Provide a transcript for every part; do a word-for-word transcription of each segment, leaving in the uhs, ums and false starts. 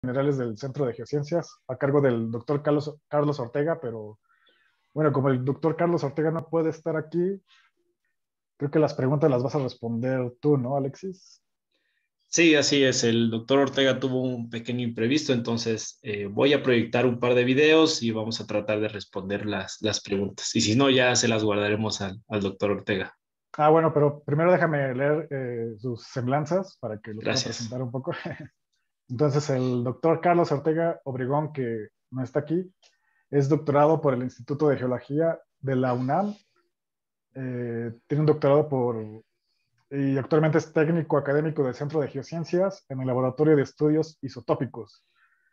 Generales del Centro de Geociencias, a cargo del doctor Carlos, Carlos Ortega, pero bueno, como el doctor Carlos Ortega no puede estar aquí, creo que las preguntas las vas a responder tú, ¿no, Alexis? Sí, así es. El doctor Ortega tuvo un pequeño imprevisto, entonces eh, voy a proyectar un par de videos y vamos a tratar de responder las, las preguntas. Y si no, ya se las guardaremos al, al doctor Ortega. Ah, bueno, pero primero déjame leer eh, sus semblanzas para que lo pueda Gracias. presentar un poco. Entonces, el doctor Carlos Ortega Obregón, que no está aquí, es doctorado por el Instituto de Geología de la UNAM. Eh, tiene un doctorado por y actualmente es técnico académico del Centro de Geociencias en el Laboratorio de Estudios Isotópicos.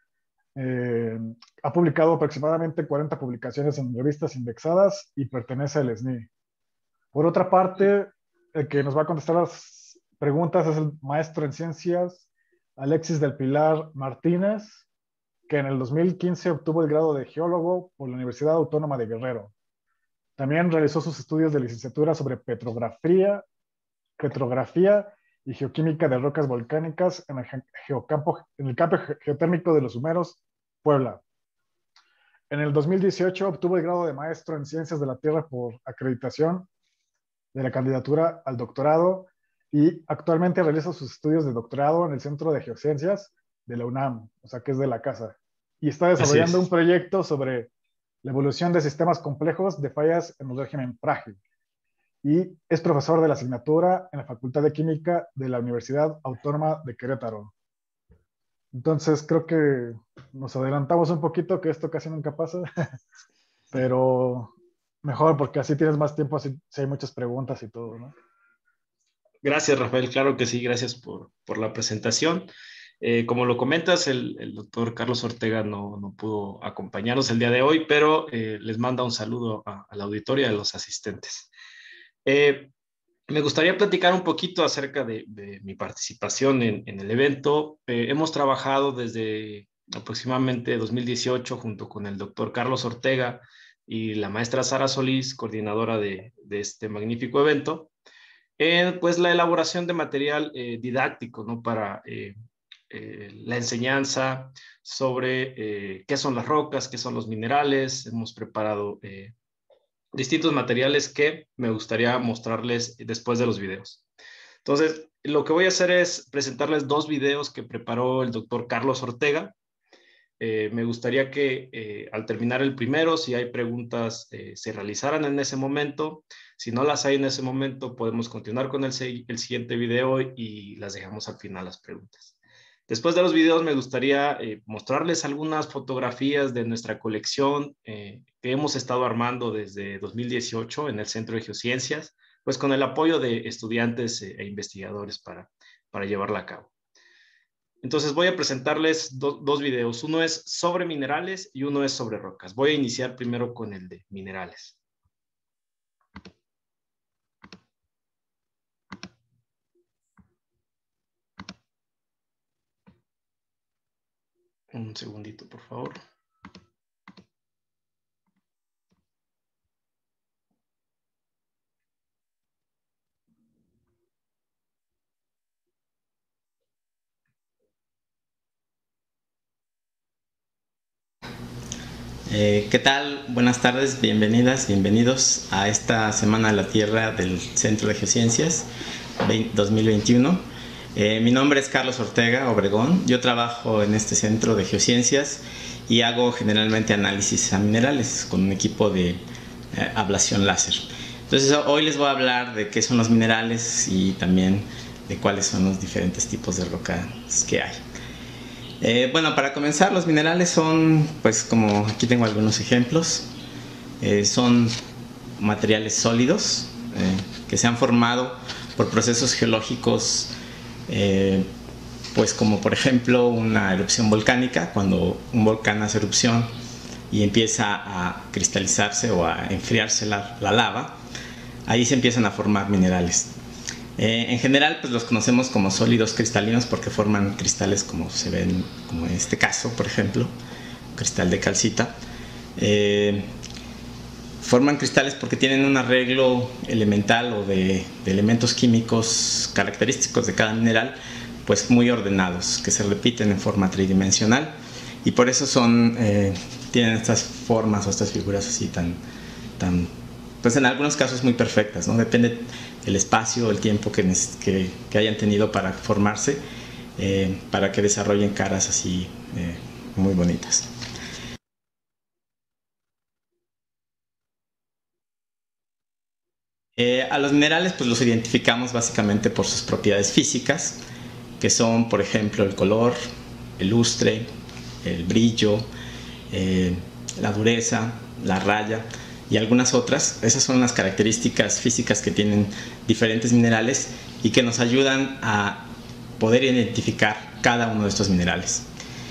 Eh, ha publicado aproximadamente cuarenta publicaciones en revistas indexadas y pertenece al S N I. Por otra parte, el que nos va a contestar las preguntas es el maestro en ciencias Alexis del Pilar Martínez, que en el dos mil quince obtuvo el grado de geólogo por la Universidad Autónoma de Guerrero. También realizó sus estudios de licenciatura sobre petrografía petrografía y geoquímica de rocas volcánicas en el, geocampo, en el campo geotérmico de los Humeros, Puebla. En el dos mil dieciocho obtuvo el grado de maestro en ciencias de la Tierra por acreditación de la candidatura al doctorado y actualmente realiza sus estudios de doctorado en el Centro de Geociencias de la UNAM, o sea que es de la casa. Y está Así desarrollando un es. proyecto sobre la evolución de sistemas complejos de fallas en el régimen frágil y es profesor de la asignatura en la Facultad de Química de la Universidad Autónoma de Querétaro. Entonces creo que nos adelantamos un poquito, que esto casi nunca pasa, pero mejor porque así tienes más tiempo si, si hay muchas preguntas y todo, ¿no? Gracias, Rafael. Claro que sí, gracias por, por la presentación. Eh, como lo comentas, el, el doctor Carlos Ortega no, no pudo acompañarnos el día de hoy, pero eh, les manda un saludo a, a la auditoría y a los asistentes. Eh, Me gustaría platicar un poquito acerca de, de mi participación en, en el evento. Eh, hemos trabajado desde aproximadamente dos mil dieciocho junto con el doctor Carlos Ortega y la maestra Sara Solís, coordinadora de, de este magnífico evento, en pues la elaboración de material eh, didáctico, ¿no? Para eh, eh, la enseñanza sobre eh, qué son las rocas, qué son los minerales. Hemos preparado eh, distintos materiales que me gustaría mostrarles después de los videos. Entonces, lo que voy a hacer es presentarles dos videos que preparó el doctor Carlos Ortega. Eh, me gustaría que eh, al terminar el primero, si hay preguntas, eh, se realizaran en ese momento. Si no las hay en ese momento, podemos continuar con el, el siguiente video y las dejamos al final las preguntas. Después de los videos me gustaría eh, mostrarles algunas fotografías de nuestra colección eh, que hemos estado armando desde dos mil dieciocho en el Centro de Geociencias, pues con el apoyo de estudiantes eh, e investigadores para, para llevarla a cabo. Entonces voy a presentarles do, dos videos. Uno es sobre minerales y uno es sobre rocas. Voy a iniciar primero con el de minerales. Un segundito, por favor. Eh, ¿Qué tal? Buenas tardes, bienvenidas, bienvenidos a esta Semana de la Tierra del Centro de Geociencias dos mil veintiuno. Eh, mi nombre es Carlos Ortega Obregón, yo trabajo en este Centro de Geociencias y hago generalmente análisis a minerales con un equipo de eh, ablación láser. Entonces hoy les voy a hablar de qué son los minerales y también de cuáles son los diferentes tipos de rocas que hay. Eh, bueno, para comenzar, los minerales son, pues como aquí tengo algunos ejemplos, eh, son materiales sólidos eh, que se han formado por procesos geológicos, eh, pues como por ejemplo una erupción volcánica. Cuando un volcán hace erupción y empieza a cristalizarse o a enfriarse la, la lava, ahí se empiezan a formar minerales. Eh, en general, pues los conocemos como sólidos cristalinos porque forman cristales como se ven, como en este caso, por ejemplo, cristal de calcita. Eh, forman cristales porque tienen un arreglo elemental o de, de elementos químicos característicos de cada mineral pues muy ordenados, que se repiten en forma tridimensional, y por eso son, eh, tienen estas formas o estas figuras así tan, tan, pues en algunos casos muy perfectas, ¿no? Depende el espacio, el tiempo que, que, que hayan tenido para formarse, eh, para que desarrollen caras así eh, muy bonitas. Eh, a los minerales pues los identificamos básicamente por sus propiedades físicas, que son, por ejemplo, el color, el lustre, el brillo, eh, la dureza, la raya y algunas otras. Esas son las características físicas que tienen diferentes minerales y que nos ayudan a poder identificar cada uno de estos minerales.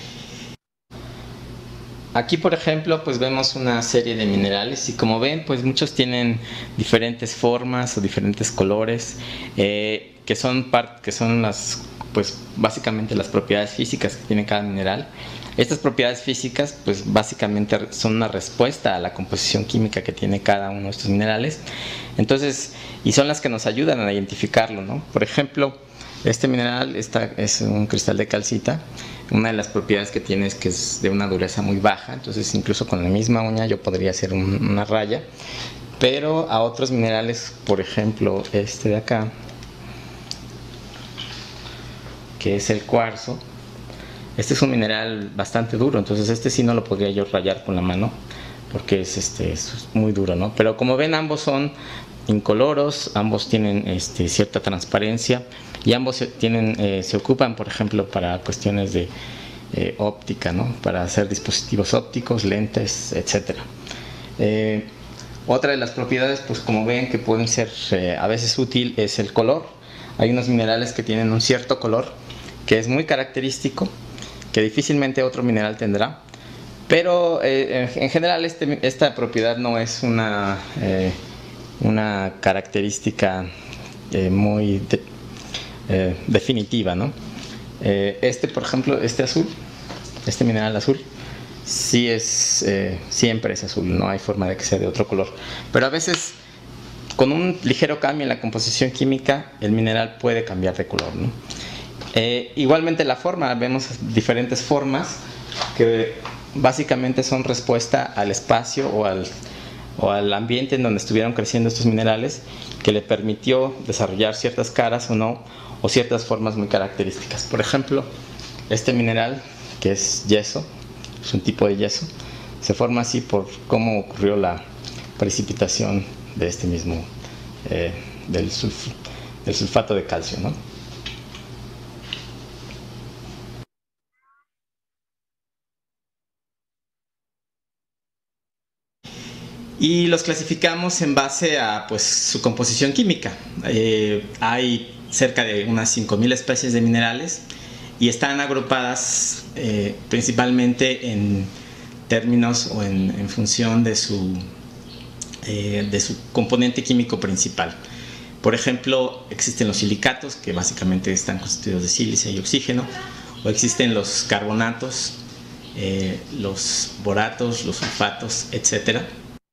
Aquí, por ejemplo, pues vemos una serie de minerales y como ven, pues muchos tienen diferentes formas o diferentes colores, eh, que son part que son las, pues básicamente las propiedades físicas que tiene cada mineral. Estas propiedades físicas, pues básicamente son una respuesta a la composición química que tiene cada uno de estos minerales. Entonces, y son las que nos ayudan a identificarlo, ¿no? Por ejemplo, este mineral esta es un cristal de calcita. Una de las propiedades que tiene es que es de una dureza muy baja, entonces incluso con la misma uña yo podría hacer un, una raya. Pero a otros minerales, por ejemplo este de acá, que es el cuarzo, este es un mineral bastante duro, entonces este sí no lo podría yo rayar con la mano porque es, este, es muy duro, ¿no? Pero como ven, ambos son incoloros, ambos tienen este, cierta transparencia y ambos se, tienen, eh, se ocupan, por ejemplo, para cuestiones de eh, óptica, ¿no? Para hacer dispositivos ópticos, lentes, etcétera. Eh, otra de las propiedades, pues como ven, que pueden ser eh, a veces útil es el color. Hay unos minerales que tienen un cierto color que es muy característico, que difícilmente otro mineral tendrá, pero eh, en general este, esta propiedad no es una, eh, una característica eh, muy de, eh, definitiva, ¿no? Eh, este, por ejemplo, este azul, este mineral azul, sí es, eh, siempre es azul, no hay forma de que sea de otro color, pero a veces con un ligero cambio en la composición química el mineral puede cambiar de color, ¿no? Eh, igualmente la forma, vemos diferentes formas que básicamente son respuesta al espacio o al, o al ambiente en donde estuvieron creciendo estos minerales, que le permitió desarrollar ciertas caras o no, o ciertas formas muy características. Por ejemplo, este mineral que es yeso, es un tipo de yeso, se forma así por cómo ocurrió la precipitación de este mismo, eh, del, sulf, del sulfato de calcio, ¿no? Y los clasificamos en base a pues, su composición química. Eh, hay cerca de unas cinco mil especies de minerales y están agrupadas eh, principalmente en términos o en, en función de su, eh, de su componente químico principal. Por ejemplo, existen los silicatos, que básicamente están constituidos de sílice y oxígeno, o existen los carbonatos, eh, los boratos, los sulfatos, etcétera.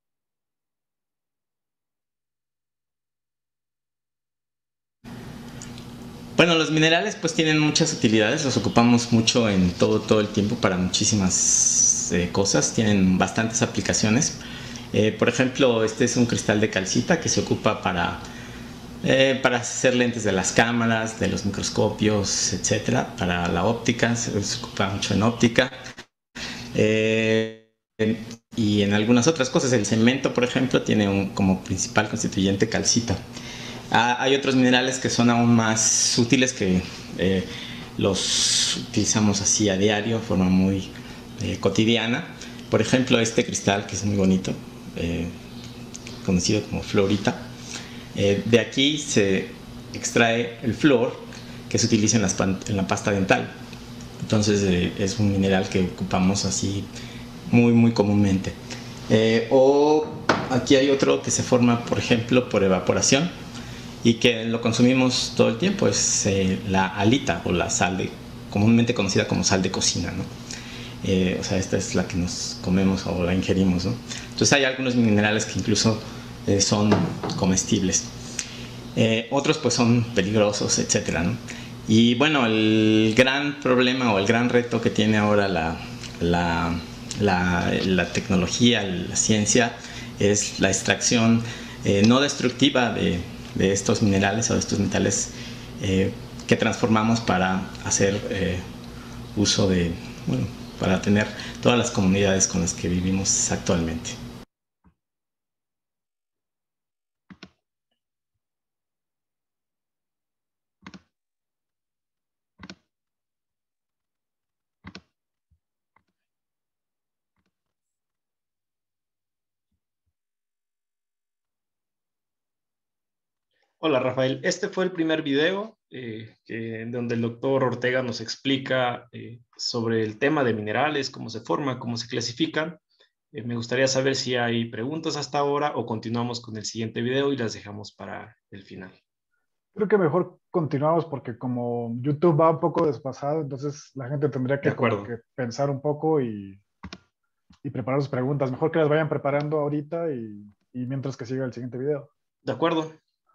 Bueno, los minerales pues tienen muchas utilidades, los ocupamos mucho en todo, todo el tiempo para muchísimas eh, cosas, tienen bastantes aplicaciones. Eh, por ejemplo, este es un cristal de calcita que se ocupa para, eh, para hacer lentes de las cámaras, de los microscopios, etcétera. Para la óptica, se, se ocupa mucho en óptica. Eh, y en algunas otras cosas, el cemento, por ejemplo, tiene un, como principal constituyente calcita. Ah, hay otros minerales que son aún más útiles, que eh, los utilizamos así a diario, de forma muy eh, cotidiana. Por ejemplo, este cristal que es muy bonito, eh, conocido como fluorita. Eh, de aquí se extrae el flúor que se utiliza en, las, en la pasta dental. Entonces eh, es un mineral que ocupamos así muy, muy comúnmente. Eh, o aquí hay otro que se forma, por ejemplo, por evaporación, y que lo consumimos todo el tiempo, es eh, la halita o la sal, de, comúnmente conocida como sal de cocina, ¿no? Eh, o sea, esta es la que nos comemos o la ingerimos, ¿no? Entonces hay algunos minerales que incluso eh, son comestibles. Eh, otros pues son peligrosos, etcétera, ¿no? Y bueno, el gran problema o el gran reto que tiene ahora la, la, la, la tecnología, la ciencia, es la extracción eh, no destructiva de, de estos minerales o de estos metales eh, que transformamos para hacer eh, uso de, bueno, para tener todas las comunidades con las que vivimos actualmente. Hola Rafael, este fue el primer video eh, que, donde el doctor Ortega nos explica eh, sobre el tema de minerales, cómo se forman, cómo se clasifican. Eh, me gustaría saber si hay preguntas hasta ahora o continuamos con el siguiente video y las dejamos para el final. Creo que mejor continuamos porque como YouTube va un poco desfasado, entonces la gente tendría De que, como acuerdo. que pensar un poco y, y preparar sus preguntas. Mejor que las vayan preparando ahorita y, y mientras que siga el siguiente video. De acuerdo.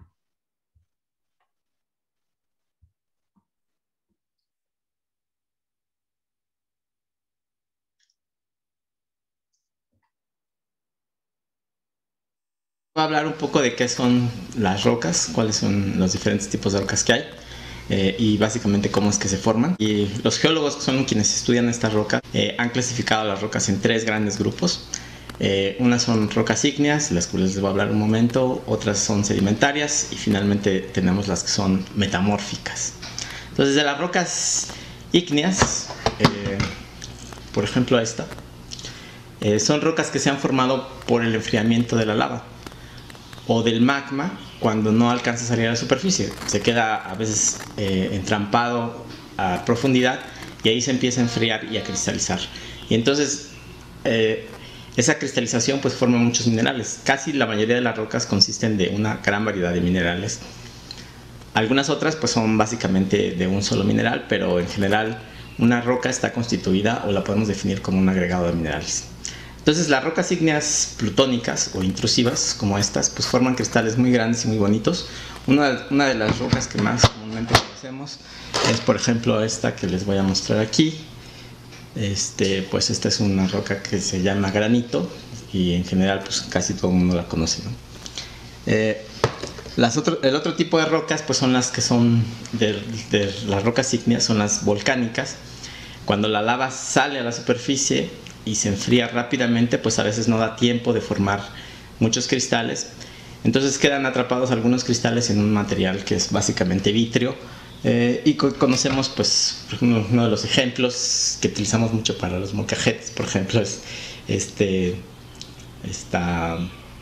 Voy a hablar un poco de qué son las rocas, cuáles son los diferentes tipos de rocas que hay eh, y básicamente cómo es que se forman. Y los geólogos, que son quienes estudian estas rocas, eh, han clasificado las rocas en tres grandes grupos. Eh, unas son rocas ígneas, las cuales les voy a hablar un momento, otras son sedimentarias y finalmente tenemos las que son metamórficas. Entonces, de las rocas ígneas, eh, por ejemplo esta, eh, son rocas que se han formado por el enfriamiento de la lava o del magma cuando no alcanza a salir a la superficie. Se queda a veces eh, entrampado a profundidad y ahí se empieza a enfriar y a cristalizar. Y entonces eh, esa cristalización pues forma muchos minerales. Casi la mayoría de las rocas consisten de una gran variedad de minerales. Algunas otras pues son básicamente de un solo mineral, pero en general una roca está constituida o la podemos definir como un agregado de minerales. Entonces las rocas ígneas plutónicas o intrusivas como estas pues forman cristales muy grandes y muy bonitos. Una, una de las rocas que más comúnmente conocemos es por ejemplo esta que les voy a mostrar aquí. Este, pues esta es una roca que se llama granito y en general pues casi todo el mundo la conoce, ¿no? Eh, las otro, el otro tipo de rocas pues son las que son de, de las rocas ígneas, son las volcánicas. Cuando la lava sale a la superficie y se enfría rápidamente, pues a veces no da tiempo de formar muchos cristales. Entonces quedan atrapados algunos cristales en un material que es básicamente vitrio. Eh, y co conocemos, pues, uno, uno de los ejemplos que utilizamos mucho para los molcajetes, por ejemplo, es este, esta,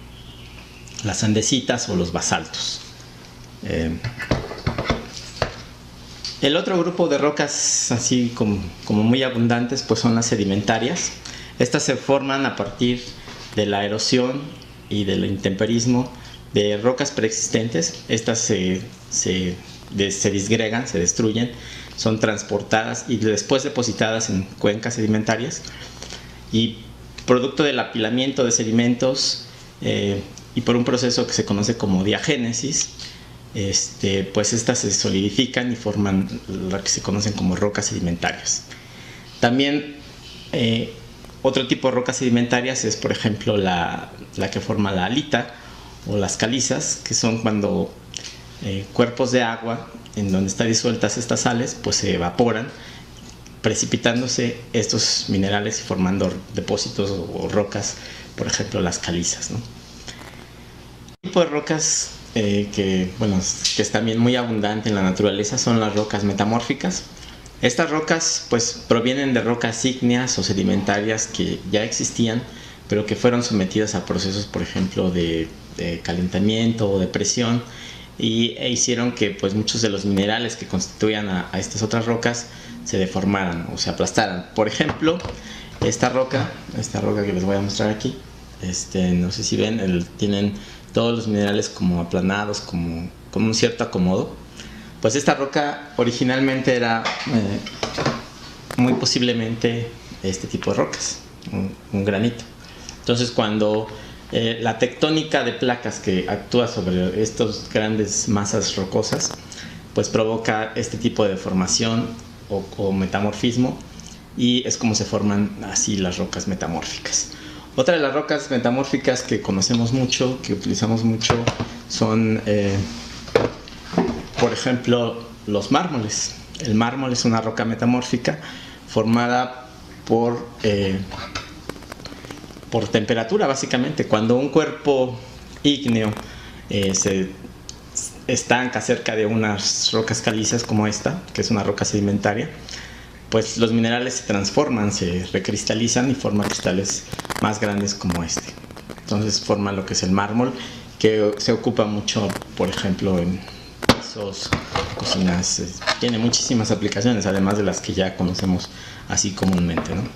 las andesitas o los basaltos. Eh, el otro grupo de rocas, así como, como muy abundantes, pues son las sedimentarias. Estas se forman a partir de la erosión y del intemperismo de rocas preexistentes. Estas se, se, de, se disgregan, se destruyen, son transportadas y después depositadas en cuencas sedimentarias. Y producto del apilamiento de sedimentos eh, y por un proceso que se conoce como diagénesis, este, pues estas se solidifican y forman lo que se conocen como rocas sedimentarias. También eh, otro tipo de rocas sedimentarias es, por ejemplo, la, la que forma la halita o las calizas, que son cuando eh, cuerpos de agua en donde están disueltas estas sales, pues se evaporan, precipitándose estos minerales y formando depósitos o, o rocas, por ejemplo, las calizas, ¿no? Un tipo de rocas eh, que, bueno, que es también muy abundante en la naturaleza son las rocas metamórficas. Estas rocas pues provienen de rocas ígneas o sedimentarias que ya existían, pero que fueron sometidas a procesos, por ejemplo, de, de calentamiento o de presión y e hicieron que pues muchos de los minerales que constituían a, a estas otras rocas se deformaran o se aplastaran. Por ejemplo, esta roca, esta roca que les voy a mostrar aquí, este, no sé si ven, el, tienen todos los minerales como aplanados, como con un cierto acomodo. Pues esta roca originalmente era eh, muy posiblemente este tipo de rocas, un, un granito. Entonces cuando eh, la tectónica de placas que actúa sobre estas grandes masas rocosas pues provoca este tipo de deformación o, o metamorfismo, y es como se forman así las rocas metamórficas. Otra de las rocas metamórficas que conocemos mucho, que utilizamos mucho, son, eh, por ejemplo, los mármoles. El mármol es una roca metamórfica formada por, eh, por temperatura, básicamente. Cuando un cuerpo ígneo eh, se estanca cerca de unas rocas calizas como esta, que es una roca sedimentaria, pues los minerales se transforman, se recristalizan y forman cristales más grandes como este. Entonces forman lo que es el mármol, que se ocupa mucho, por ejemplo, en pisos, cocinas. Tiene muchísimas aplicaciones, además de las que ya conocemos así comúnmente, ¿no?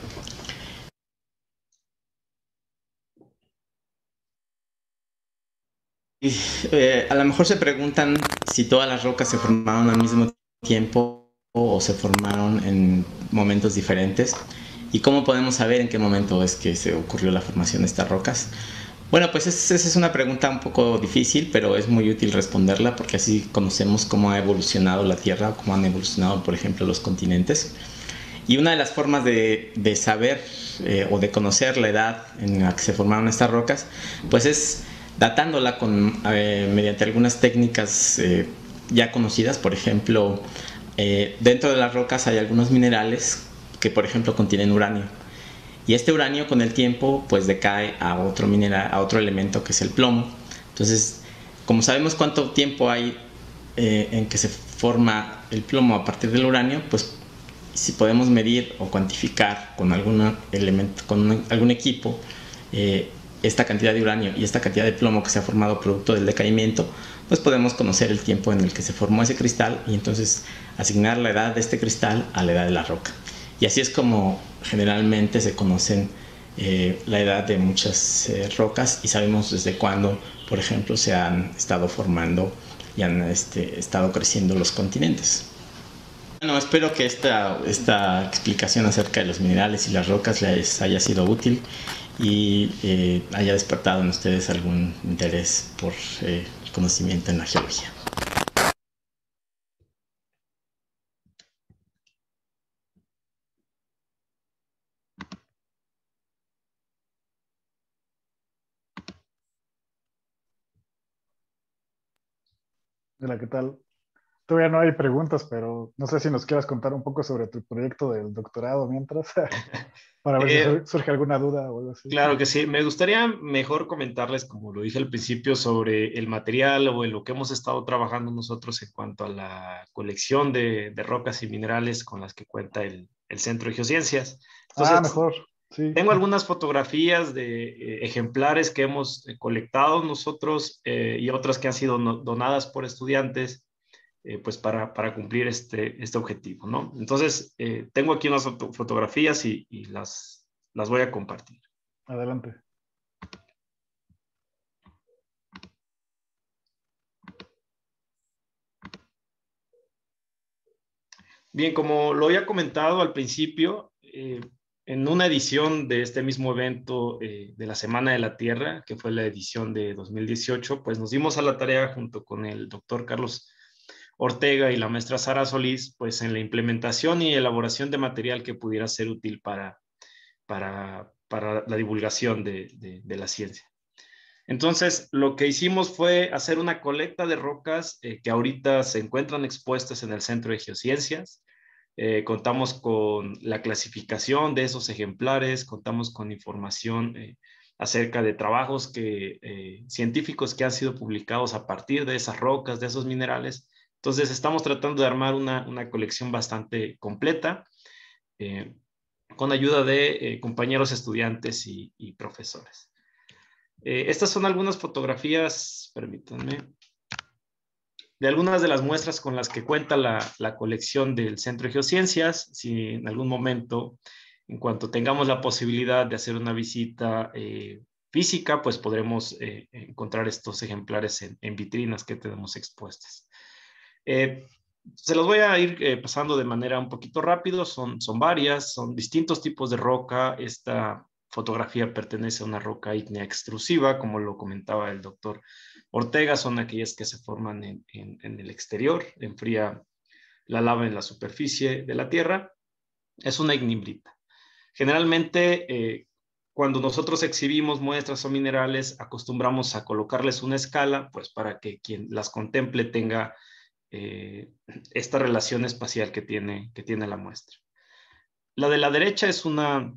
Y, eh, a lo mejor se preguntan si todas las rocas se formaron al mismo tiempo o se formaron en momentos diferentes, y cómo podemos saber en qué momento es que se ocurrió la formación de estas rocas. Bueno, pues esa es una pregunta un poco difícil, pero es muy útil responderla porque así conocemos cómo ha evolucionado la Tierra, cómo han evolucionado, por ejemplo, los continentes. Y una de las formas de, de saber eh, o de conocer la edad en la que se formaron estas rocas, pues es datándola con, eh, mediante algunas técnicas eh, ya conocidas. Por ejemplo, eh, dentro de las rocas hay algunos minerales que, por ejemplo, contienen uranio. Y este uranio con el tiempo pues decae a otro mineral, a otro elemento que es el plomo. Entonces, como sabemos cuánto tiempo hay eh, en que se forma el plomo a partir del uranio, pues si podemos medir o cuantificar con algún elemento, con un, algún equipo, eh, esta cantidad de uranio y esta cantidad de plomo que se ha formado producto del decaimiento, pues podemos conocer el tiempo en el que se formó ese cristal y entonces asignar la edad de este cristal a la edad de la roca. Y así es como generalmente se conocen eh, la edad de muchas eh, rocas, y sabemos desde cuándo, por ejemplo, se han estado formando y han este, estado creciendo los continentes. Bueno, espero que esta, esta explicación acerca de los minerales y las rocas les haya sido útil y eh, haya despertado en ustedes algún interés por eh, el conocimiento en la geología. Hola, ¿qué tal? Todavía no hay preguntas, pero no sé si nos quieras contar un poco sobre tu proyecto del doctorado mientras, para ver si Eh, sur- surge alguna duda o algo así. claro que sí. Me gustaría mejor comentarles, como lo dije al principio, sobre el material o en lo que hemos estado trabajando nosotros en cuanto a la colección de, de rocas y minerales con las que cuenta el, el Centro de Geociencias. Ah, Entonces, mejor, sí. tengo algunas fotografías de eh, ejemplares que hemos eh, colectado nosotros eh, y otras que han sido no, donadas por estudiantes, eh, pues para, para cumplir este, este objetivo, ¿no? Entonces, eh, tengo aquí unas foto fotografías y, y las, las voy a compartir. Adelante. Bien, como lo había comentado al principio, eh, en una edición de este mismo evento eh, de la Semana de la Tierra, que fue la edición de dos mil dieciocho, pues nos dimos a la tarea junto con el doctor Carlos Ortega y la maestra Sara Solís, pues en la implementación y elaboración de material que pudiera ser útil para, para, para la divulgación de, de, de la ciencia. Entonces, lo que hicimos fue hacer una colecta de rocas eh, que ahorita se encuentran expuestas en el Centro de Geociencias. Eh, contamos con la clasificación de esos ejemplares, contamos con información eh, acerca de trabajos que, eh, científicos que han sido publicados a partir de esas rocas, de esos minerales. Entonces, estamos tratando de armar una, una colección bastante completa, eh, con ayuda de eh, compañeros estudiantes y, y profesores. Eh, estas son algunas fotografías, permítanme, de algunas de las muestras con las que cuenta la, la colección del Centro de Geociencias. Si en algún momento, en cuanto tengamos la posibilidad de hacer una visita eh, física, pues podremos eh, encontrar estos ejemplares en, en vitrinas que tenemos expuestas. Eh, se los voy a ir eh, pasando de manera un poquito rápido. Son, son varias, son distintos tipos de roca. Esta fotografía pertenece a una roca ígnea extrusiva, como lo comentaba el doctor Ortega son aquellas que se forman en, en, en el exterior, enfría la lava en la superficie de la Tierra. Es una ignimbrita. Generalmente, eh, cuando nosotros exhibimos muestras o minerales, acostumbramos a colocarles una escala, pues para que quien las contemple tenga eh, esta relación espacial que tiene, que tiene la muestra. La de la derecha es una,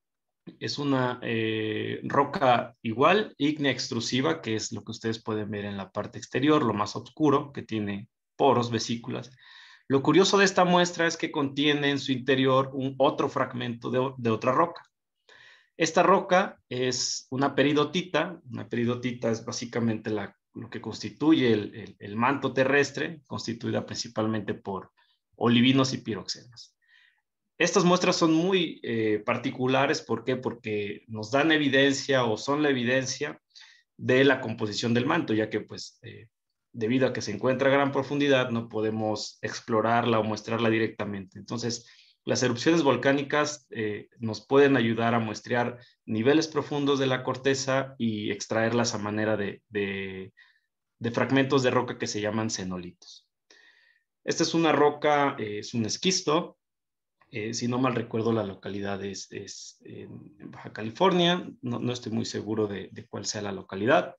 es una eh, roca igual, ígnea extrusiva, que es lo que ustedes pueden ver en la parte exterior, lo más oscuro, que tiene poros, vesículas. Lo curioso de esta muestra es que contiene en su interior un otro fragmento de, de otra roca. Esta roca es una peridotita. Una peridotita es básicamente la, lo que constituye el, el, el manto terrestre, constituida principalmente por olivinos y piroxenas. Estas muestras son muy eh, particulares. ¿Por qué? Porque nos dan evidencia o son la evidencia de la composición del manto, ya que pues eh, debido a que se encuentra a gran profundidad no podemos explorarla o muestrarla directamente. Entonces, las erupciones volcánicas eh, nos pueden ayudar a muestrear niveles profundos de la corteza y extraerlas a manera de, de, de fragmentos de roca que se llaman cenolitos. Esta es una roca, eh, es un esquisto. Eh, si no mal recuerdo, la localidad es, es en, en Baja California. No, no estoy muy seguro de, de cuál sea la localidad.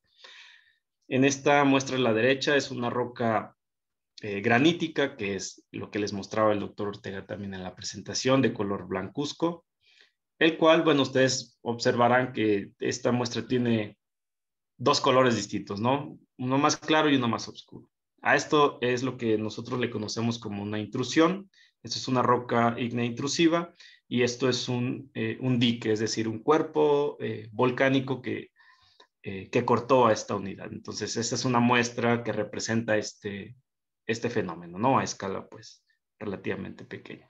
En esta muestra a la derecha es una roca eh, granítica, que es lo que les mostraba el doctor Ortega también en la presentación, de color blancuzco, el cual, bueno, ustedes observarán que esta muestra tiene dos colores distintos, ¿no? Uno más claro y uno más oscuro. A esto es lo que nosotros le conocemos como una intrusión. Esta es una roca ígnea intrusiva y esto es un, eh, un dique, es decir, un cuerpo eh, volcánico que, eh, que cortó a esta unidad. Entonces, esta es una muestra que representa este, este fenómeno, ¿no? A escala, pues, relativamente pequeña.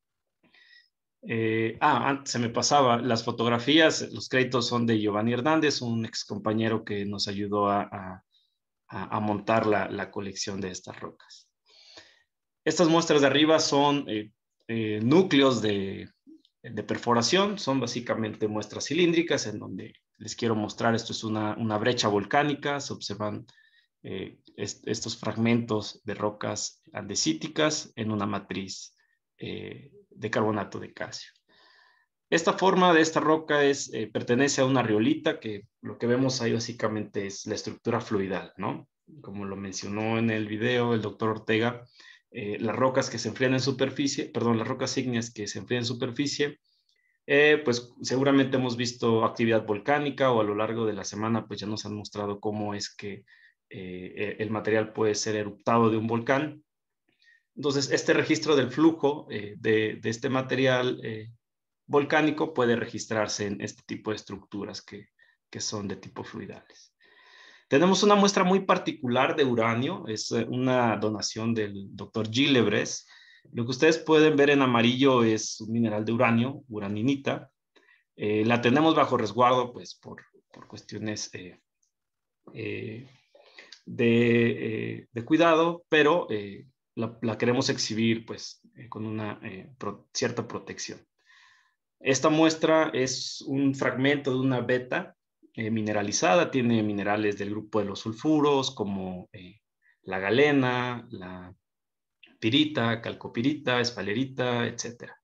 Eh, ah, antes se me pasaba, las fotografías, los créditos son de Giovanni Hernández, un ex compañero que nos ayudó a, a, a montar la, la colección de estas rocas. Estas muestras de arriba son eh, eh, núcleos de, de perforación, son básicamente muestras cilíndricas en donde les quiero mostrar, esto es una, una brecha volcánica, se observan eh, est estos fragmentos de rocas andesíticas en una matriz eh, de carbonato de calcio. Esta forma de esta roca es, eh, pertenece a una riolita, que lo que vemos ahí básicamente es la estructura fluidal, ¿no? Como lo mencionó en el video el doctor Ortega, eh, las rocas que se enfrían en superficie, perdón, las rocas ígneas que se enfrían en superficie, eh, pues seguramente hemos visto actividad volcánica o a lo largo de la semana pues ya nos han mostrado cómo es que eh, el material puede ser eruptado de un volcán. Entonces, este registro del flujo eh, de, de este material eh, volcánico puede registrarse en este tipo de estructuras que, que son de tipo fluidales. Tenemos una muestra muy particular de uranio, es una donación del doctor Gilebres. Lo que ustedes pueden ver en amarillo es un mineral de uranio, uraninita. Eh, la tenemos bajo resguardo pues, por, por cuestiones eh, eh, de, eh, de cuidado, pero eh, la, la queremos exhibir pues, eh, con una eh, pro, cierta protección. Esta muestra es un fragmento de una beta eh, mineralizada, tiene minerales del grupo de los sulfuros como eh, la galena, la pirita, calcopirita, esfalerita, etcétera.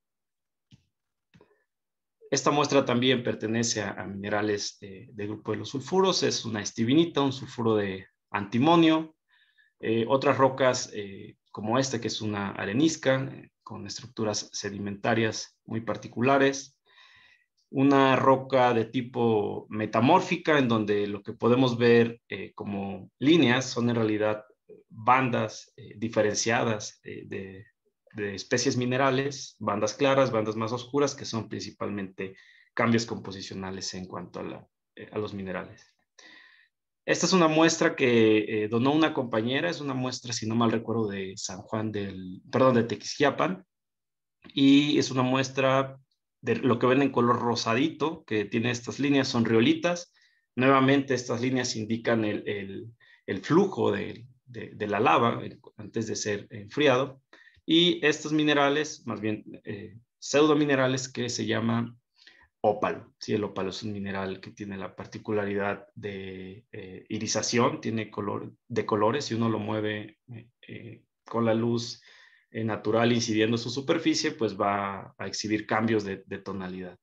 Esta muestra también pertenece a, a minerales eh, del grupo de los sulfuros, es una estivinita, un sulfuro de antimonio. Eh, otras rocas eh, como esta, que es una arenisca, eh, con estructuras sedimentarias muy particulares. Una roca de tipo metamórfica, en donde lo que podemos ver eh, como líneas son en realidad bandas eh, diferenciadas eh, de, de especies minerales, bandas claras, bandas más oscuras, que son principalmente cambios composicionales en cuanto a, la, eh, a los minerales. Esta es una muestra que eh, donó una compañera, es una muestra, si no mal recuerdo, de San Juan del, perdón, de Tequisquiapan, y es una muestra de lo que ven en color rosadito, que tiene estas líneas, son riolitas. Nuevamente estas líneas indican el, el, el flujo de, de, de la lava antes de ser enfriado, y estos minerales, más bien eh, pseudominerales, que se llaman ópalo. ¿Sí? El ópalo es un mineral que tiene la particularidad de eh, irisación, tiene color, de colores, si uno lo mueve eh, con la luz eh, natural incidiendo su superficie, pues va a exhibir cambios de, de tonalidad.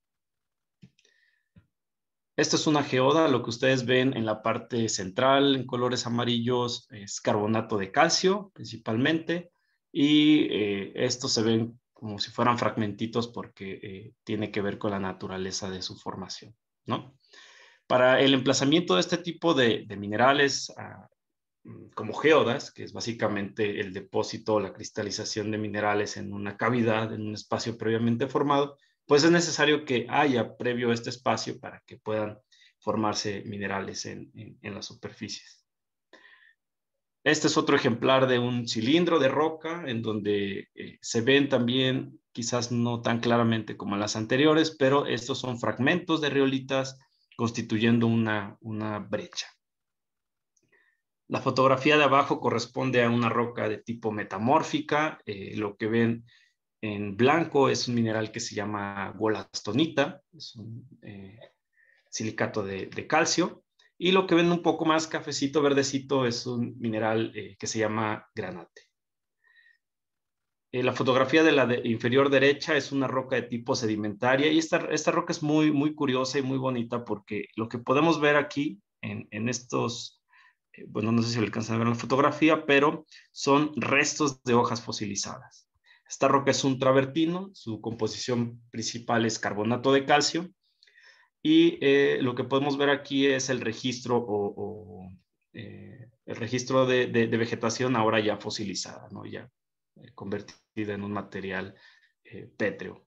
Esta es una geoda, lo que ustedes ven en la parte central en colores amarillos es carbonato de calcio principalmente, y eh, estos se ven como si fueran fragmentitos porque eh, tiene que ver con la naturaleza de su formación, ¿no? Para el emplazamiento de este tipo de, de minerales ah, como geodas, que es básicamente el depósito, la cristalización de minerales en una cavidad, en un espacio previamente formado, pues es necesario que haya previo este espacio para que puedan formarse minerales en, en, en las superficies. Este es otro ejemplar de un cilindro de roca en donde eh, se ven también, quizás no tan claramente como las anteriores, pero estos son fragmentos de riolitas constituyendo una, una brecha. La fotografía de abajo corresponde a una roca de tipo metamórfica. Eh, lo que ven en blanco es un mineral que se llama wollastonita, es un eh, silicato de, de calcio. Y lo que ven un poco más cafecito, verdecito, es un mineral eh, que se llama granate. Eh, la fotografía de la de inferior derecha es una roca de tipo sedimentaria, y esta, esta roca es muy, muy curiosa y muy bonita porque lo que podemos ver aquí en, en estos, eh, bueno, no sé si lo alcanzan a ver en la fotografía, pero son restos de hojas fosilizadas. Esta roca es un travertino, su composición principal es carbonato de calcio, y eh, lo que podemos ver aquí es el registro o, o eh, el registro de, de, de vegetación ahora ya fosilizada, ¿no? Ya eh, convertida en un material eh, pétreo.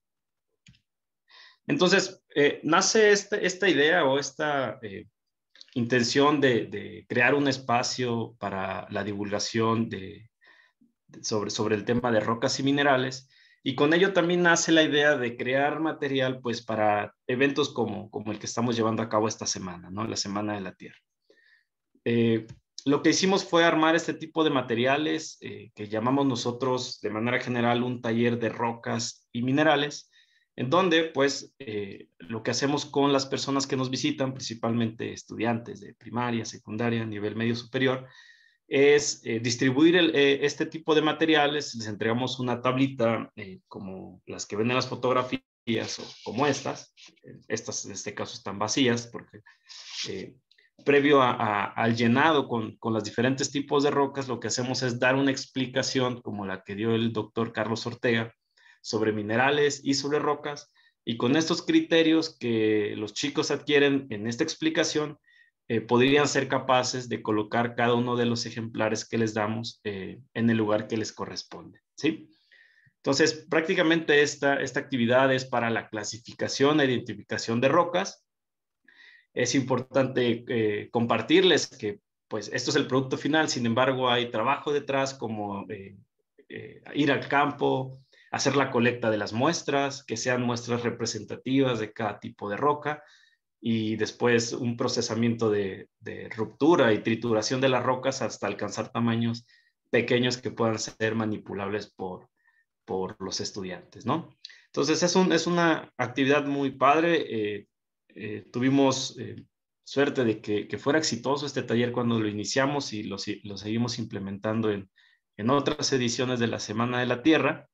Entonces, eh, nace este, esta idea o esta eh, intención de, de crear un espacio para la divulgación de, de, sobre, sobre el tema de rocas y minerales, y con ello también nace la idea de crear material pues para eventos como, como el que estamos llevando a cabo esta semana, ¿no? La Semana de la Tierra. Eh, lo que hicimos fue armar este tipo de materiales eh, que llamamos nosotros de manera general un taller de rocas y minerales, en donde pues eh, lo que hacemos con las personas que nos visitan, principalmente estudiantes de primaria, secundaria, nivel medio superior, es eh, distribuir el, eh, este tipo de materiales. Les entregamos una tablita eh, como las que ven en las fotografías o como estas. Estas en este caso están vacías porque eh, previo a, a, al llenado con, con los diferentes tipos de rocas, lo que hacemos es dar una explicación como la que dio el doctor Carlos Ortega sobre minerales y sobre rocas, y con estos criterios que los chicos adquieren en esta explicación, eh, podrían ser capaces de colocar cada uno de los ejemplares que les damos eh, en el lugar que les corresponde, ¿sí? Entonces, prácticamente esta, esta actividad es para la clasificación e identificación de rocas. Es importante eh, compartirles que pues esto es el producto final, sin embargo hay trabajo detrás como eh, eh, ir al campo, hacer la colecta de las muestras, que sean muestras representativas de cada tipo de roca, y después un procesamiento de, de ruptura y trituración de las rocas hasta alcanzar tamaños pequeños que puedan ser manipulables por, por los estudiantes, ¿no? Entonces es, un, es una actividad muy padre. Eh, eh, tuvimos eh, suerte de que, que fuera exitoso este taller cuando lo iniciamos, y lo, lo seguimos implementando en, en otras ediciones de la Semana de la Tierra.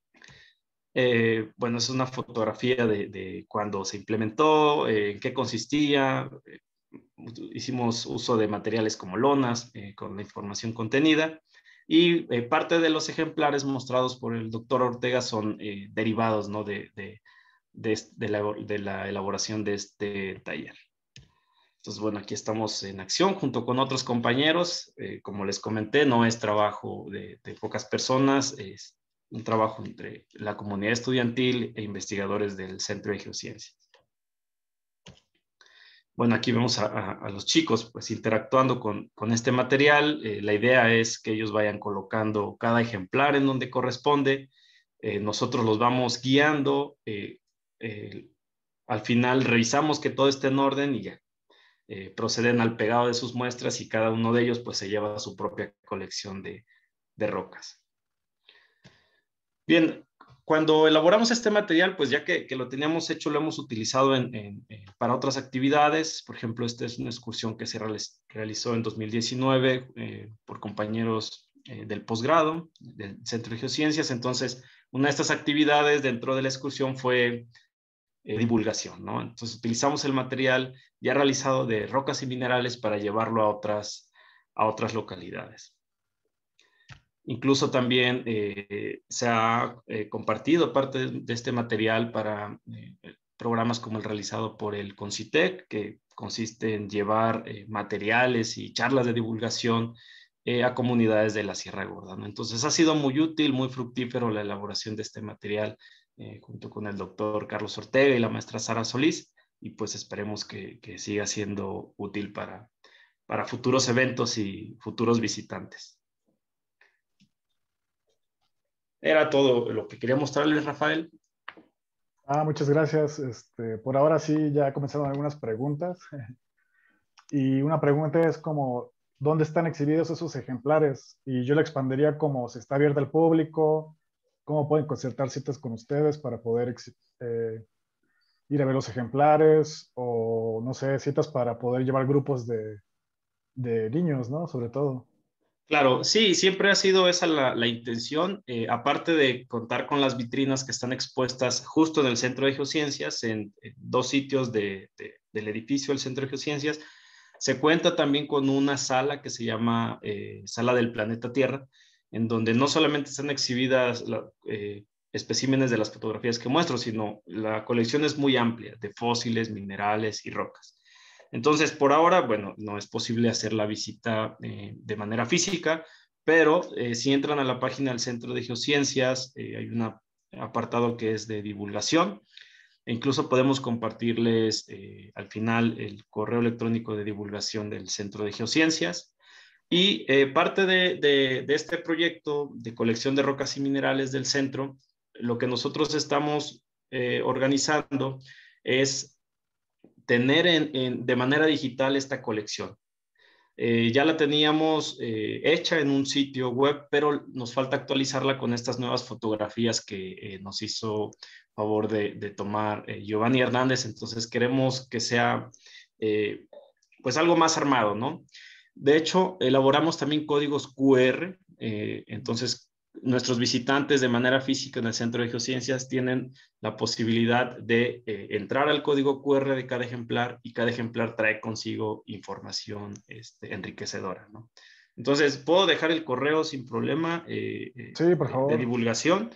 Eh, bueno, es una fotografía de, de cuando se implementó, eh, en qué consistía. Eh, hicimos uso de materiales como lonas eh, con la información contenida, y eh, parte de los ejemplares mostrados por el doctor Ortega son eh, derivados, ¿no? de, de, de, de, la, de la elaboración de este taller. Entonces, bueno, aquí estamos en acción junto con otros compañeros. Eh, como les comenté, no es trabajo de, de pocas personas, es un trabajo entre la comunidad estudiantil e investigadores del Centro de Geociencias. Bueno, aquí vemos a, a, a los chicos pues interactuando con, con este material. Eh, la idea es que ellos vayan colocando cada ejemplar en donde corresponde. Eh, nosotros los vamos guiando. Eh, eh, al final revisamos que todo esté en orden y ya. Eh, proceden al pegado de sus muestras, y cada uno de ellos pues se lleva su propia colección de, de rocas. Bien, cuando elaboramos este material, pues ya que, que lo teníamos hecho, lo hemos utilizado en, en, en, para otras actividades. Por ejemplo, esta es una excursión que se realizó en dos mil diecinueve eh, por compañeros eh, del posgrado del Centro de Geociencias. Entonces, una de estas actividades dentro de la excursión fue eh, divulgación, ¿no? Entonces, utilizamos el material ya realizado de rocas y minerales para llevarlo a otras, a otras localidades. Incluso también eh, se ha eh, compartido parte de, de este material para eh, programas como el realizado por el CONCITEC, que consiste en llevar eh, materiales y charlas de divulgación eh, a comunidades de la Sierra Gorda, ¿no? Entonces ha sido muy útil, muy fructífero la elaboración de este material eh, junto con el doctor Carlos Ortega y la maestra Sara Solís, y pues esperemos que, que siga siendo útil para, para futuros eventos y futuros visitantes. Era todo lo que quería mostrarles, Rafael. Ah, muchas gracias. Este, por ahora sí, ya comenzaron algunas preguntas. Y una pregunta es como, ¿dónde están exhibidos esos ejemplares? Y yo la expandería como si está abierta al público, cómo pueden concertar citas con ustedes para poder eh, ir a ver los ejemplares, o no sé, citas para poder llevar grupos de, de niños, ¿no? Sobre todo. Claro, sí, siempre ha sido esa la, la intención, eh, aparte de contar con las vitrinas que están expuestas justo en el Centro de Geociencias, en, en dos sitios de, de, del edificio del Centro de Geociencias, se cuenta también con una sala que se llama eh, Sala del Planeta Tierra, en donde no solamente están exhibidas la, eh, especímenes de las fotografías que muestro, sino la colección es muy amplia de fósiles, minerales y rocas. Entonces, por ahora, bueno, no es posible hacer la visita eh, de manera física, pero eh, si entran a la página del Centro de Geociencias, eh, hay un apartado que es de divulgación. E incluso podemos compartirles eh, al final el correo electrónico de divulgación del Centro de Geociencias. Y eh, parte de, de, de este proyecto de colección de rocas y minerales del centro, lo que nosotros estamos eh, organizando es tener en, en, de manera digital esta colección. Eh, ya la teníamos eh, hecha en un sitio web, pero nos falta actualizarla con estas nuevas fotografías que eh, nos hizo favor de, de tomar eh, Giovanni Hernández. Entonces queremos que sea eh, pues algo más armado, ¿no? De hecho, elaboramos también códigos cu erre, eh, entonces nuestros visitantes de manera física en el Centro de Geociencias tienen la posibilidad de eh, entrar al código cu erre de cada ejemplar, y cada ejemplar trae consigo información este, enriquecedora, ¿no? Entonces, puedo dejar el correo sin problema eh, Sí, por de, de favor. divulgación.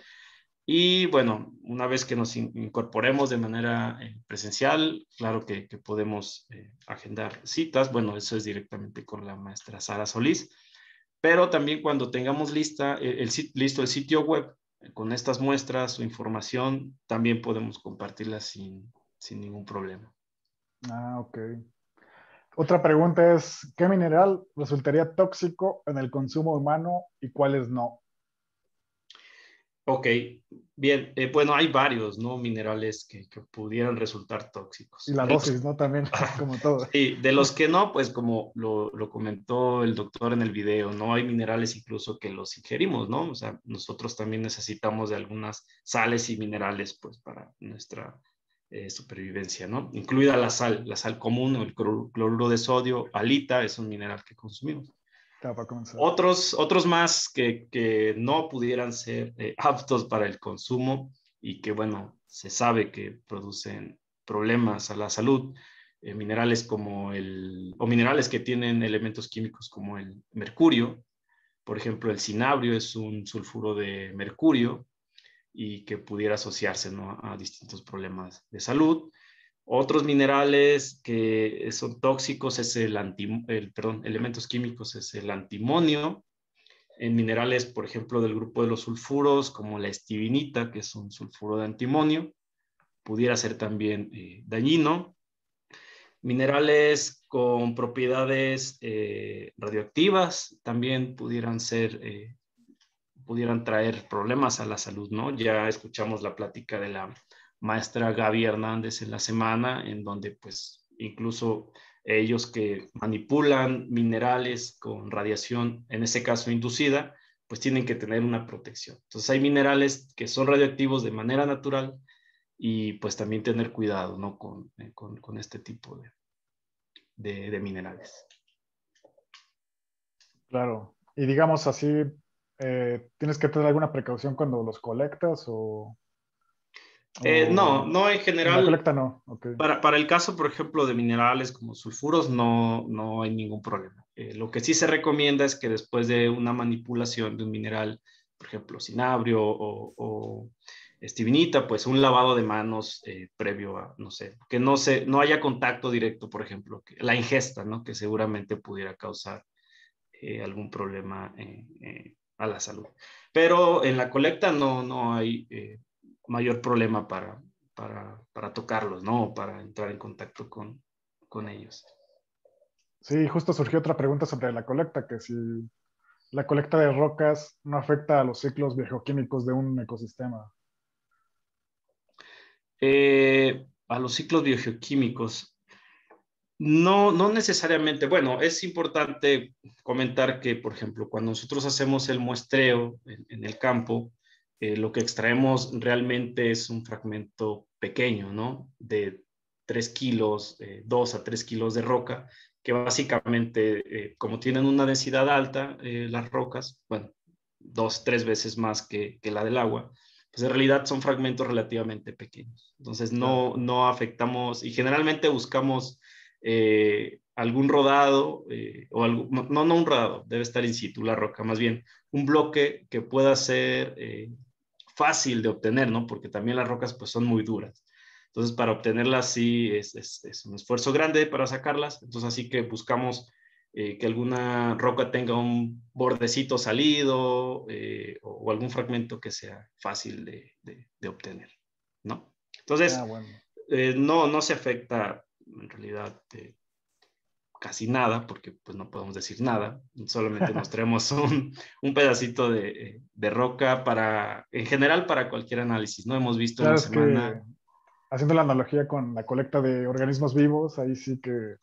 Y bueno, una vez que nos incorporemos de manera eh, presencial, claro que, que podemos eh, agendar citas. Bueno, eso es directamente con la maestra Sara Solís. Pero también cuando tengamos lista, el, el, listo el sitio web eh, con estas muestras o información, también podemos compartirla sin, sin ningún problema. Ah, ok. Otra pregunta es, ¿qué mineral resultaría tóxico en el consumo humano y cuáles no? Ok, bien. Eh, bueno, hay varios, ¿no? Minerales que, que pudieran resultar Y tóxicos. la De los, dosis, ¿no? También, como todo. sí, de los que no, pues como lo, lo comentó el doctor en el video, ¿no? Hay minerales incluso que los ingerimos, ¿no? O sea, nosotros también necesitamos de algunas sales y minerales, pues, para nuestra eh, supervivencia, ¿no? Incluida la sal, la sal común, el cloruro de sodio, halita, es un mineral que consumimos. Ya, para comenzar. Otros, otros más que, que no pudieran ser eh, aptos para el consumo y que, bueno, se sabe que producen problemas a la salud, eh, minerales como el, o minerales que tienen elementos químicos como el mercurio. Por ejemplo, el cinabrio es un sulfuro de mercurio y que pudiera asociarse, ¿no?, a distintos problemas de salud. Otros minerales que son tóxicos es el, anti, el perdón, elementos químicos es el antimonio. En minerales, por ejemplo, del grupo de los sulfuros, como la estivinita, que es un sulfuro de antimonio, pudiera ser también eh, dañino. Minerales con propiedades eh, radioactivas también pudieran ser, eh, pudieran traer problemas a la salud, ¿no? Ya escuchamos la plática de la maestra Gaby Hernández en la semana, en donde pues incluso ellos que manipulan minerales con radiación, en ese caso inducida, pues tienen que tener una protección. Entonces hay minerales que son radioactivos de manera natural y pues también tener cuidado, ¿no? con, eh, con, con este tipo de, de, de minerales. Claro. Y digamos así, eh, ¿tienes que tener alguna precaución cuando los colectas o, Eh, no, o no en en la general. colecta no? Ok. Para, para el caso, por ejemplo, de minerales como sulfuros, no, no hay ningún problema. Eh, lo que sí se recomienda es que después de una manipulación de un mineral, por ejemplo, cinabrio o, o estivinita, pues un lavado de manos eh, previo a, no sé, que no, se, no haya contacto directo, por ejemplo, que, la ingesta, ¿no? Que seguramente pudiera causar eh, algún problema eh, eh, a la salud. Pero en la colecta no, no hay eh, mayor problema para, para, para tocarlos, ¿no? O para entrar en contacto con, con ellos. Sí, justo surgió otra pregunta sobre la colecta, que si la colecta de rocas no afecta a los ciclos biogeoquímicos de un ecosistema. Eh, a los ciclos biogeoquímicos, no, no necesariamente. Bueno, es importante comentar que, por ejemplo, cuando nosotros hacemos el muestreo en, en el campo, eh, lo que extraemos realmente es un fragmento pequeño, ¿no? De tres kilos, eh, dos a tres kilos de roca, que básicamente, eh, como tienen una densidad alta, eh, las rocas, bueno, dos, tres veces más que, que la del agua, pues en realidad son fragmentos relativamente pequeños. Entonces Claro. no, no afectamos y generalmente buscamos eh, algún rodado, eh, o algo, no, no un rodado, debe estar in situ la roca, más bien un bloque que pueda ser eh, fácil de obtener, ¿no? Porque también las rocas pues son muy duras. Entonces para obtenerlas sí es, es, es un esfuerzo grande para sacarlas, entonces así que buscamos eh, que alguna roca tenga un bordecito salido eh, o, o, algún fragmento que sea fácil de, de, de obtener, ¿no? Ah, Entonces, bueno. eh, no, no se afecta en realidad eh, casi nada, porque pues no podemos decir nada, solamente nos traemos un, un pedacito de, de, roca para, en general, para cualquier análisis, ¿no? Hemos visto en Claro, la es que semana... haciendo la analogía con la colecta de organismos vivos, ahí sí que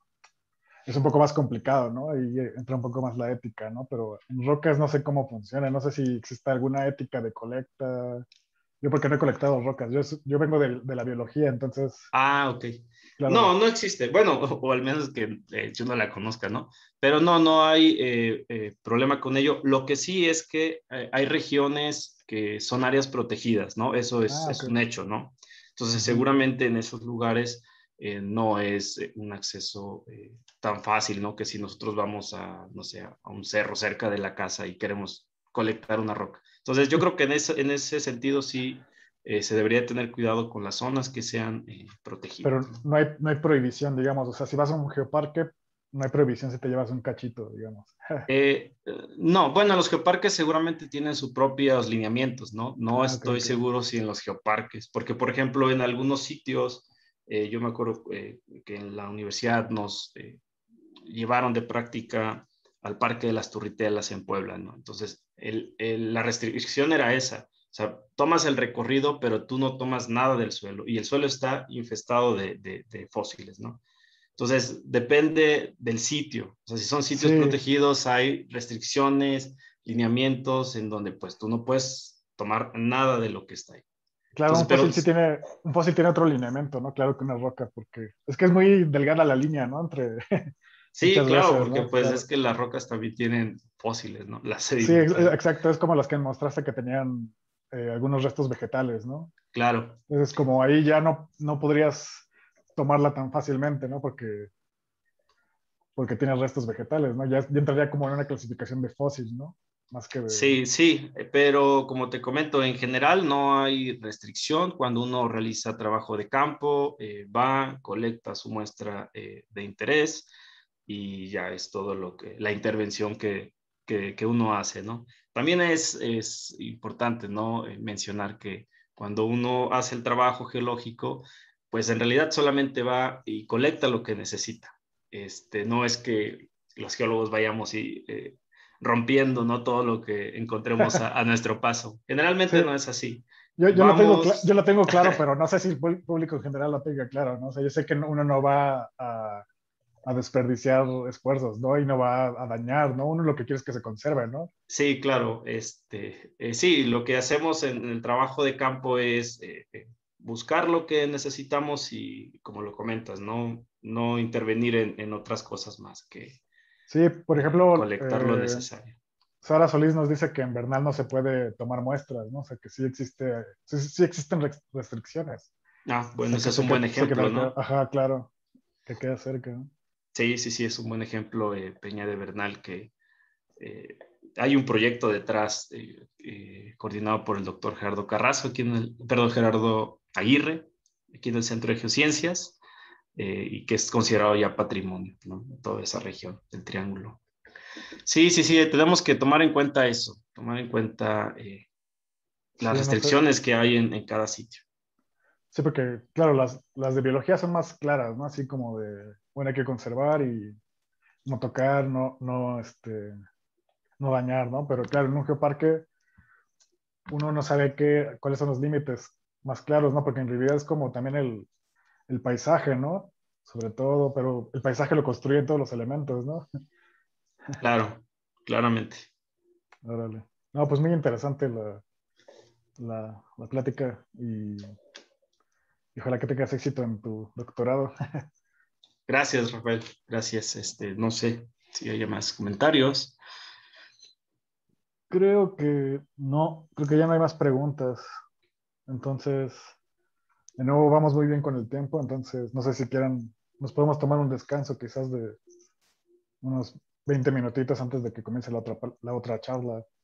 es un poco más complicado, ¿no? Ahí entra un poco más la ética, ¿no? Pero en rocas no sé cómo funciona, no sé si existe alguna ética de colecta. Yo porque no he colectado rocas, yo, yo vengo de, de la biología, entonces, Ah, ok. No, claro. no existe. Bueno, o, o al menos que eh, yo no la conozca, ¿no? Pero no, no hay eh, eh, problema con ello. Lo que sí es que eh, hay regiones que son áreas protegidas, ¿no? Eso es, Ah, es ok. un hecho, ¿no? Entonces, Ujú. seguramente en esos lugares eh, no es eh, un acceso eh, tan fácil, ¿no? Que si nosotros vamos a, no sé, a un cerro cerca de la casa y queremos colectar una roca. Entonces, yo creo que en ese, en ese sentido sí eh, se debería tener cuidado con las zonas que sean eh, protegidas, Pero ¿no? no hay, no hay prohibición, digamos, o sea, si vas a un geoparque, no hay prohibición si te llevas un cachito, digamos. Eh, eh, no, bueno, los geoparques seguramente tienen sus propios lineamientos, ¿no? No Ah, ok, estoy ok. seguro si en los geoparques, porque por ejemplo en algunos sitios, eh, yo me acuerdo eh, que en la universidad nos eh, llevaron de práctica al Parque de las Turritelas en Puebla, ¿no? Entonces, el, el, la restricción era esa, o sea, tomas el recorrido, pero tú no tomas nada del suelo y el suelo está infestado de, de, de fósiles, ¿no? Entonces, depende del sitio. O sea, si son sitios Sí, protegidos, hay restricciones, lineamientos en donde pues tú no puedes tomar nada de lo que está ahí. claro, Entonces, un pero fósil sí tiene, un fósil tiene otro lineamiento, ¿no? Claro que una roca, porque es que es muy delgada la línea, ¿no? Entre sí, muchas claro, veces, porque ¿no? pues es Claro. que las rocas también tienen fósiles, ¿no? Las Sí, ex- sedimentarias. exacto, es como las que mostraste que tenían eh, algunos restos vegetales, ¿no? Claro. Entonces, como ahí ya no, no podrías tomarla tan fácilmente, ¿no? Porque, porque tiene restos vegetales, ¿no? Ya, ya entraría como en una clasificación de fósil, ¿no? Más que de... Sí, sí, eh, pero como te comento, en general no hay restricción cuando uno realiza trabajo de campo, eh, va, colecta su muestra eh, de interés y ya es todo lo que, la intervención que, que, que uno hace, ¿no? También es, es importante, ¿no? Eh, mencionar que cuando uno hace el trabajo geológico, pues en realidad solamente va y colecta lo que necesita. Este, no es que los geólogos vayamos y... Eh, rompiendo, ¿no? Todo lo que encontremos a, a nuestro paso. Sí, Generalmente no es así. yo, yo lo tengo, cla- yo Vamos, lo tengo claro, pero no sé si el pú- público en general lo tenga claro, ¿no? O sea, yo sé que no- uno no va a, a desperdiciar esfuerzos, ¿no? Y no va a, a dañar, ¿no? Uno lo que quiere es que se conserve, ¿no? Sí, claro. Este, eh, sí, lo que hacemos en, en el trabajo de campo es eh, eh, buscar lo que necesitamos y, como lo comentas, no, no intervenir en, en otras cosas más que Sí, por eh, ejemplo, colectar lo eh, necesario. Sara Solís nos dice que en Bernal no se puede tomar muestras, ¿no? O sea, que sí existe, sí, sí existen rex- restricciones. Ah, O bueno, sea, ese que es sé un que, buen sé que no ejemplo, hay que, ¿no? ajá, claro, que queda cerca, ¿no? Sí, sí, sí, es un buen ejemplo de Peña de Bernal que eh, hay un proyecto detrás eh, eh, coordinado por el doctor Gerardo Carrasco, aquí en el, perdón, Gerardo Aguirre, aquí en el Centro de Geociencias, eh, y que es considerado ya patrimonio, ¿no? De toda esa región del Triángulo. Sí, sí, sí, tenemos que tomar en cuenta eso, tomar en cuenta eh, Sí, las no sé. restricciones que hay en, en cada sitio. Sí, porque, claro, las, las de biología son más claras, ¿no? Así como de, bueno, hay que conservar y no tocar, no, no, este, no dañar, ¿no? Pero claro, en un geoparque uno no sabe qué, cuáles son los límites más claros, ¿no? Porque en realidad es como también el, el paisaje, ¿no? Sobre todo, pero el paisaje lo construyen todos los elementos, ¿no? Claro, claramente. Órale. No, pues muy interesante la, la, la plática y, y ojalá que tengas éxito en tu doctorado. Gracias, Rafael. Gracias. Este, no sé si hay más comentarios. Creo que no, creo que ya no hay más preguntas. Entonces, de nuevo vamos muy bien con el tiempo, entonces no sé si quieran, nos podemos tomar un descanso quizás de unos veinte minutitos antes de que comience la otra, pa- la otra charla.